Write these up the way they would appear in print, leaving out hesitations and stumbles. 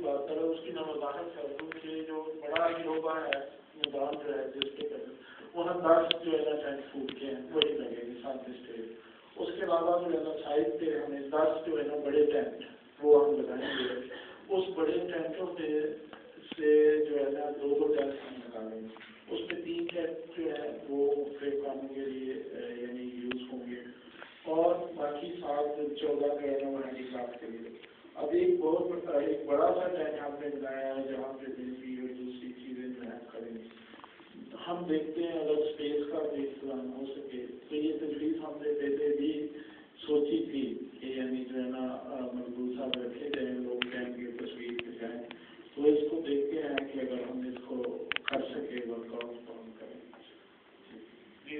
بات کر رہا ہوں اس کی میں وضاحت کر دوں کہ جو بڑا شعبہ ہے نظام جو ہے جس پہ وہاں 10 جو ہے نا ٹینٹ فوٹ کے ہیں وہی لگے گی 7 اسٹیج. اس کے علاوہ جو ہے نا سائڈ پہ ہمیں 10 جو ہے نا بڑے ٹینٹ وہ ہم لگائیں گے. اس بڑے ٹینٹوں پہ سے جو ہے نا 2 ٹینٹ ہم نکالیں گے. اس میں 3 ٹینٹ جو ہے وہ مختلف کاموں کے لیے یعنی یوز ہوں گے اور باقی 7 14 جو ہے نا وہ ہینڈی کرافٹ کے لیے. اب ایک بڑا سا ٹینٹ ہم نے بنایا ہے جہاں پہ بجلی اور دوسری چیزیں جو ہے کریں گے. ہم دیکھتے ہیں اگر اسپیس کا بھی انتظام ہو سکے تو یہ تجویز ہم نے پہلے بھی سوچی تھی کہ یعنی جو ہے نا مقبول صاحب رکھے جائیں لوگ کہیں گے تصویر پہ جائیں تو اس کو دیکھتے ہیں کہ اگر ہم اس کو کر سکے ورک آؤٹ تو ہم کریں. جی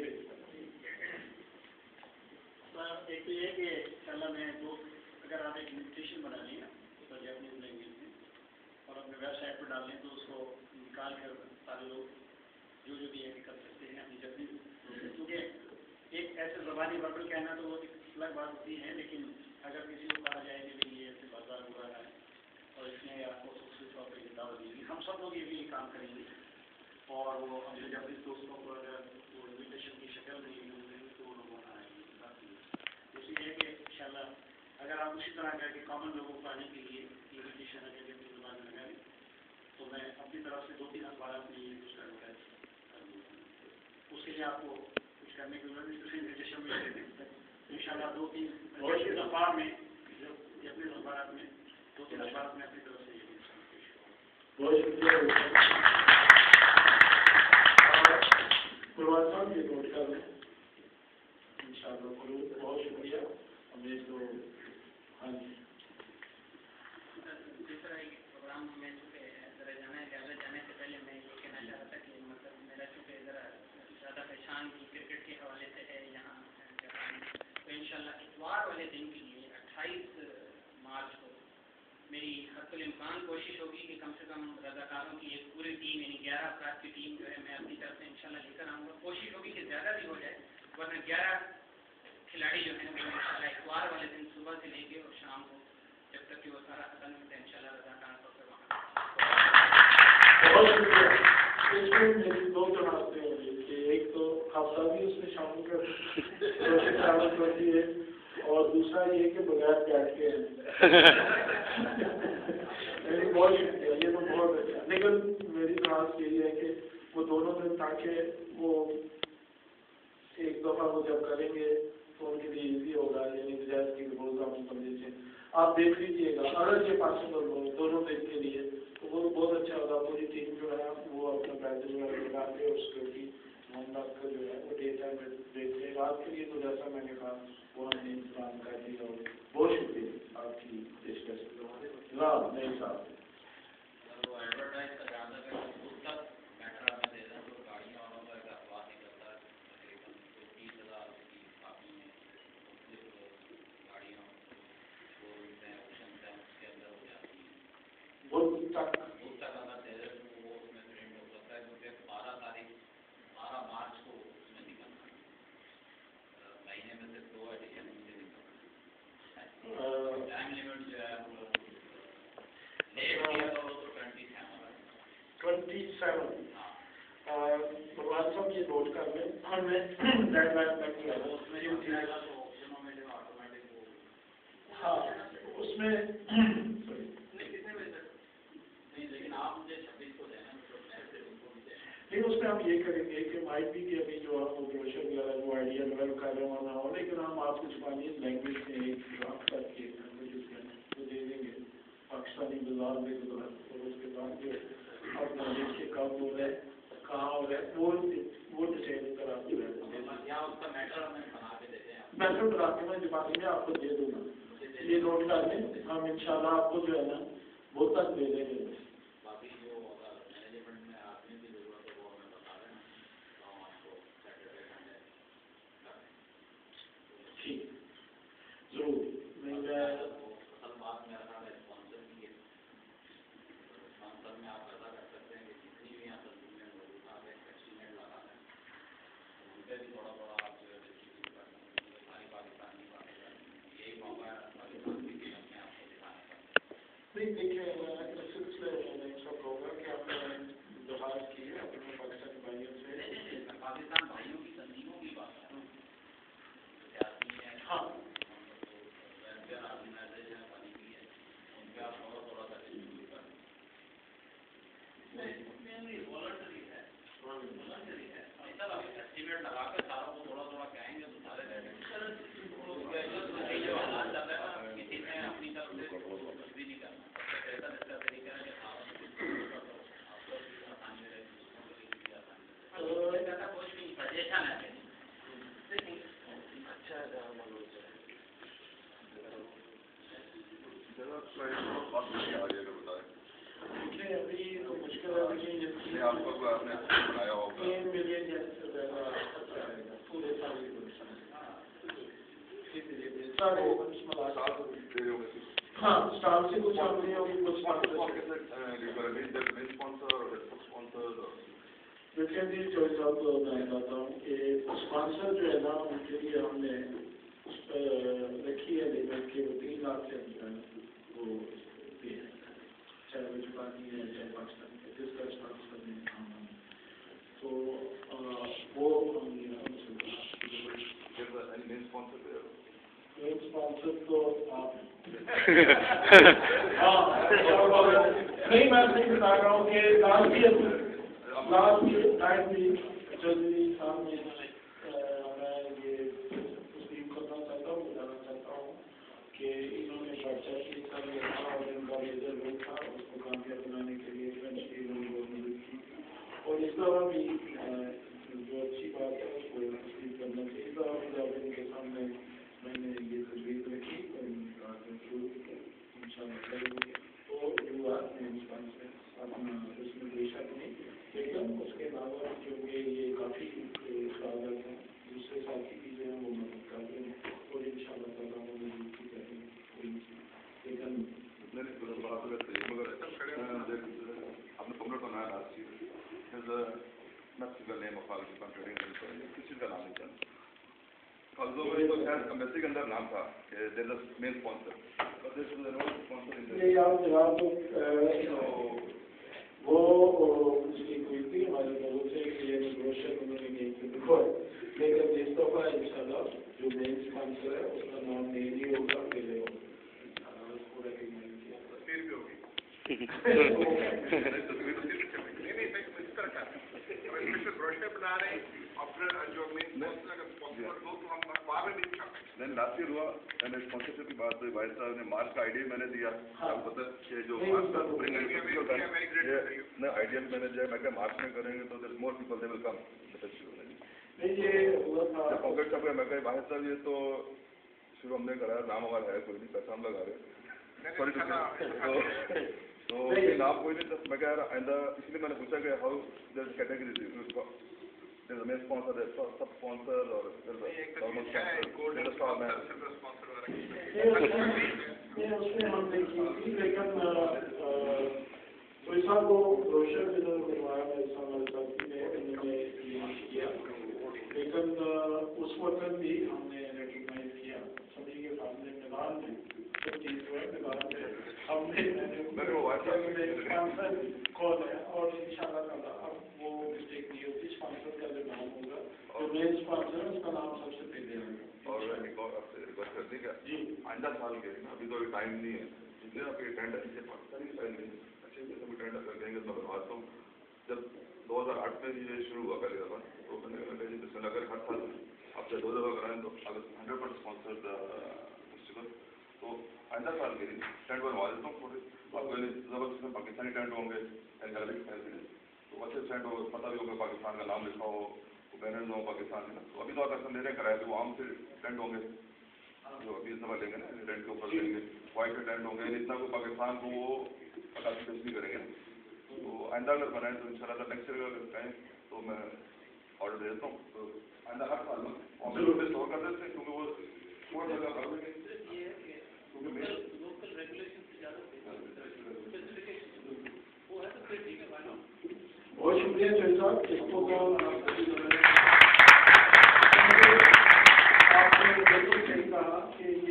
ایک تو یہ کہ انشاءاللہ میں اگر آپ ایک انویٹیشن بنا لیں تو جاپنیز لینگویج میں اور اپنے ویب سائٹ پر ڈال لیں تو اس کو نکال کر سارے لوگ جو بھی ہے کر سکتے ہیں اپنی جاپنیز. کیونکہ ایک ایسے زبانی ورڈ کہنا تو وہ ایک الگ بات ہوتی ہے لیکن اگر کسی کو کہا جائے کہ یہ ایسے بازار ہوا ہے اور اس نے آپ کو خصوصی طور پر دعوت دی گی ہم سب لوگ یہ بھی کام کریں گے اور وہ اپنے جاپنیز دوستوں کو اگر وہ انویٹیشن کی شکل میں تو وہ لوگوں آئیں گے. اس لیے کہ انشاءاللہ اگر آپ اسی طرح کر کے کامن لوگوں کو آنے کے لیے انویٹیشن اگر اپنی زبان میں لگائیں تو میں اپنی طرف سے 2-3 اخبارات میں یہ کچھ کروں گا. اس کے لیے آپ کو کچھ کرنے کی ضرورت نہیں صرف انویٹیشن میں دے دیں. ان شاء اللہ 2-3 اخبار میں اپنے اخبارات میں 2-3 اخبارات میں اپنی طرف سے بہت شکریہ. قربان صاحب یہ نوٹ کر لیں ان شاء اللہ. بہت شکریہ. ہمیں تو ہاں جی پروگرام میں ذرا جانے سے پہلے میں یہ کہنا چاہ رہا تھا کہ مطلب میرا چونکہ ذرا زیادہ پہچان کی کرکٹ کے حوالے سے ہے یہاں تو انشاءاللہ اتوار والے دن کے لیے 28 مارچ کو میری حد الامکان کوشش ہوگی کہ کم سے کم رضاکاروں کی ایک پوری ٹیم یعنی 11 افراد کی ٹیم جو ہے میں اپنی طرف سے انشاءاللہ لے کر آؤں گا. کوشش ہوگی کہ زیادہ بھی ہو جائے ورنہ 11 کھلاڑی جو ہیں وہ انشاءاللہ اتوار والے دن صبح سے لے کے اور شام کو جب تک کہ وہ سارا ختم ہوتا ہے انشاءاللہ رضاکاروں کو پھر وہاں. بہت شکریہ. اس میں میری 2 جماعتیں ہوگی کہ ایک تو ہفتہ بھی اس میں شامل کرتی ہے اور دوسرا یہ کہ بغیر بیٹھ کے بہت شکریہ. یہ تو بہت اچھا لیکن میری خاص یہی ہے کہ وہ دونوں دن تاکہ وہ ایک دفعہ وہ جب کریں گے تو ان کے لیے ایزی ہوگا یعنی بجائے کی روزہ سمجھے آپ دیکھ لیجیے گا اگر یہ پاسبل ہو دونوں دن کے لیے تو وہ بہت اچھا ہوگا. پوری ٹیم جو ہے وہ اپنا پیدل وغیرہ لگا کے اس کی محمد کا جو ہے وہ ڈے ٹائم میں دیکھتے ہیں. رات کے لیے تو جیسا میں نے کہا وہ ہم نے انتظام کر دیا. بہت شکریہ آپ کی پیشکش. نہیں صاحب وہ ایڈورٹائز کا جانا ہے اس تک میٹر میں دے دیں تو گاڑیاں والوں کا ایک افواہ نکلتا ہے تقریباً 30,000 کی کاپی میں مختلف گاڑیوں جو آپشن ہیں اس کے اندر ہو جاتی ہیں. وہ تک اگر دے دیں تو وہ اس میں پرنٹ ہو سکتا ہے کیونکہ 12 مارچ کو اس میں نکلنا ہے. مہینے میں صرف 2 ایڈیشن مجھے نکلنا. ٹائم لمٹ جو ہے وہ 27. بھگوان صاحب یہ نوٹ کر لیں ہمیں ڈیڈ لائن تک کیا ہاں اس میں لیکن آپ مجھے 26 کو دینا لیکن اس میں ہم یہ کریں گے کہ مائٹ بھی کہ ابھی جو ہم بروشر وغیرہ جو آئیڈیا ڈیولپ کر رہے ہونا ہو لیکن ہم آپ کو جاپانیز لینگویج میں ایک ڈرافٹ کر کے وہ دے دیں گے پاکستانی بازار میں اور اس کے بعد جو اپنا دیکھ کے کب ہو رہا ہے کہاں ہو رہا ہے وہ ڈیٹیل کر آپ کو میٹر بنا کے دیتے ہیں. میٹر بنا کے میں جاپانی میں آپ کو دے دوں گا. یہ نوٹ کر لیں ہم انشاءاللہ آپ کو جو ہے نا وہ تک دے دیں گے. باقی جو مینجمنٹ میں آدمی کی ضرورت ہے وہ ہمیں بتا دیں تو ہم آپ کو سیٹرڈے سنڈے ٹھیک ضرور. میں اصل بات میرا خیال ہے اسپانسر کی ہے. اسپانسر میں آپ ایسا کر سکتے ہیں کہ جتنی بھی یہاں تنظیمیں موجود آپ ایک ایسٹیمیٹ لگا دیں ان پہ بھی تھوڑا بڑا آپ جو ہے ڈسٹریبیوٹ کر دیں. ساری پاکستان کی باتیں کریں یہی موقع ہے پاکستان کی فلم میں آپ کو دکھانے کا. نہیں کے سلسلے میں سب ہوگا کہ ہم نے درخواست کی ہے اپنے پاکستانی بھائیوں سے. پاکستان بھائیوں کی تنظیموں کی بات ہے سیاسی ہے ہاں ویلفیئر آرگنائزیشن بنی ہوئی ہے ان پہ آپ تھوڑا سا ڈسٹریبیوٹ کر والنٹری ہے والنٹری ہے سر ایسٹیمیٹ لگا کر ساروں کو تھوڑا تھوڑا کہیں گے تو سارے رہ گئے جو حالات چل رہے ہیں نا کسی نے اپنی طرف سے کچھ بھی نہیں کرنا بہتر اس کا طریقہ ہے کہ آپ کو بھی آسانی رہے دوسروں کے لیے بھی آسانی رہے کچھ نہیں سجیشن ہے دیکھیں ابھی تو مشکل ہے لیکن آپ کو 3 ملین سے زیادہ پورے ہاں اسٹار سے کچھ آپ نہیں ہوگی کچھ دیکھیں جی جو صاحب میں کہتا ہوں کہ اسپانسر جو ہے نا ان کے لیے ہم نے رکھی ہے لیبر کہ وہ 3 لاکھ سے جو ہے وہ دیے ہیں چاہے وہ جاپانی ہے چاہے پاکستان ہے جس کا اسپانسر میں کام ہے تو وہ ہم اسپانسر تو آپ نہیں میں نہیں بتا رہا ہوں کہ لاسٹ ٹائم بھی جلدی سامنے میں یہ تصدیق کرنا چاہتا ہوں بتانا چاہتا ہوں کہ انہوں نے چرچا کی سر اور ان کا لیڈر لوگ تھا اس کو کامیاب بنانے کے لیے فرینچ لوگوں نے مدد کی اور اس طرح بھی جو اچھی بات ہے اس کو تصدیق کرنا چاہیے اس طرح بھی ان کے سامنے میں نے یہ تجویز رکھی اور ان شاء اللہ کریں گے تو جو اپنا اس میں بے شک نہیں لیکن اس کے علاوہ کیونکہ یہ کافی اخراجات ہیں دوسرے ساتھی چیزیں ہیں وہ مدد کر رہے ہیں اور ان شاء اللہ تعالیٰ وہ مدد کی کریں گے لیکن یہ آپ جواب وہ اس کی کوئی تھی ہمارے لوگوں سے کہ یہ نیگوشیشن انہوں نے نہیں کی لیکن اس دفعہ ان شاء اللہ جو مین اسپانسر ہے اس کا نام نہیں ہوگا پہلے ہوگا اس کو ریکگنائز لاسٹ ہوا میں نے اسپانسرشپ کی بات ہوئی بھائی صاحب نے مارچ کا آئیڈیا میں نے دیا آپ پتہ کہ جو آئیڈیا میں نے دیا میں کہ مارچ میں کریں گے تو دیر more people they will come pocket کا میں کہ بھائی صاحب یہ تو شروع ہم نے کرایا نام ہمارا ہے کوئی نہیں پیسہ ہم لگا رہے تو نام کوئی نہیں میں کہہ رہا آئندہ اس لیے میں نے پوچھا کہ how their category there's a main sponsor, there's a sub-sponsor, or there's a normal sponsor, there's a star man. لیکن کوئی صاحب کو بروشر جنہوں نے بنوایا میرے سامنے ساتھی نے انہوں نے یہ کیا لیکن اس وقت بھی ہم نے ریکگنائز کیا سبھی کے سامنے میدان میں سب چیز جو ہے میدان میں ہم نے اسپانسر کون ہے اور ان شاء اللہ تعالیٰ اب وہ مسٹیک نہیں ہوتی اسپانسر کا جو نام ہوگا جو مین اسپانسر ہے اس کا نام سب سے پہلے آئے اور ایک اور آپ سے ریکویسٹ کرتے ہیں کہ آئندہ سال کے ابھی تو ٹائم نہیں ہے اس لیے آپ یہ ٹینڈر اچھے سے بھی ٹینڈر کر دیں گے تو بات ہوں جب 2008 میں یہ شروع ہوا پہلے دفعہ تو میں نے بسم اللہ کر ہر سال آپ سے 2 دفعہ کرائیں تو اگر 100% اسپانسر فیسٹیول تو آئندہ سال کے لیے ٹینٹ بنوا دیتا ہوں تھوڑے آپ کو زبردست پاکستانی ٹینٹ ہوں گے تو اچھے ٹینٹ ہو پتہ بھی ہوگا پاکستان کا نام لکھا ہو بینرز ہوں پاکستان کے نا تو ابھی تو آپ لے رہے ہیں کرائے وہ عام سے ٹینٹ ہوں گے جو ابھی اس دفعہ لیں گے نا ٹینٹ کے اوپر لیں گے وائٹ کے ٹینٹ ہوں گے اتنا کو پاکستان کو وہ پچاسی پیش نہیں کریں گے تو آئندہ اگر بنائیں تو ان شاء اللہ نیکسٹ ایئر اگر کہیں تو میں آرڈر دے دیتا ہوں تو آئندہ ہر سال میں اسٹور کر دیتے ہیں کیونکہ وہ چھوڑ دے گا بہت شکریہ جج صاحب اس کو آپ نے بالکل صحیح کہا کہ